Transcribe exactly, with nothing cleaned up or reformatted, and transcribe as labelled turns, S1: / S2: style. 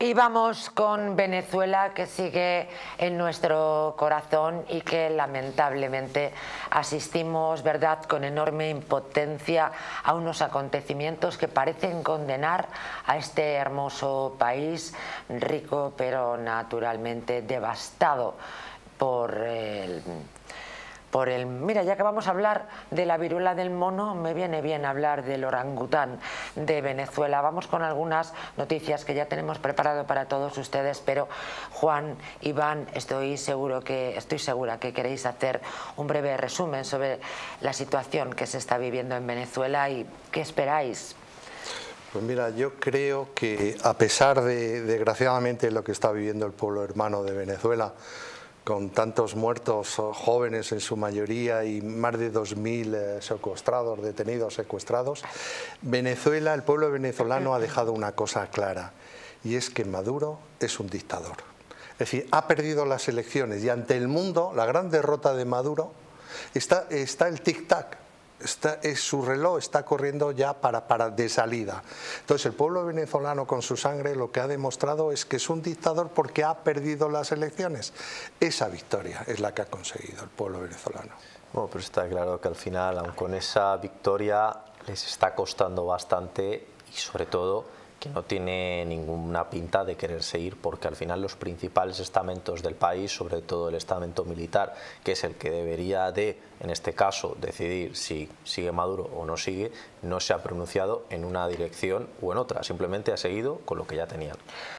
S1: Y vamos con Venezuela, que sigue en nuestro corazón y que lamentablemente asistimos, ¿verdad?, con enorme impotencia a unos acontecimientos que parecen condenar a este hermoso país, rico pero naturalmente devastado por el... Por el, mira, ya que vamos a hablar de la viruela del mono, me viene bien hablar del orangután de Venezuela. Vamos con algunas noticias que ya tenemos preparado para todos ustedes, pero Juan, Iván, estoy seguro que estoy segura que queréis hacer un breve resumen sobre la situación que se está viviendo en Venezuela y qué esperáis.
S2: Pues mira, yo creo que a pesar de, desgraciadamente, lo que está viviendo el pueblo hermano de Venezuela, con tantos muertos jóvenes en su mayoría y más de dos mil eh, secuestrados, detenidos secuestrados, Venezuela, el pueblo venezolano ha dejado una cosa clara, y es que Maduro es un dictador. Es decir, ha perdido las elecciones y ante el mundo, la gran derrota de Maduro, está, está el tic-tac. Está, es, su reloj está corriendo ya para, para de salida. Entonces el pueblo venezolano con su sangre lo que ha demostrado es que es un dictador porque ha perdido las elecciones. Esa victoria es la que ha conseguido el pueblo venezolano.
S3: Bueno, pero está claro que al final, aun con esa victoria, les está costando bastante y sobre todo que no tiene ninguna pinta de quererse ir, porque al final los principales estamentos del país, sobre todo el estamento militar, que es el que debería de, en este caso, decidir si sigue Maduro o no sigue, no se ha pronunciado en una dirección o en otra, simplemente ha seguido con lo que ya tenían.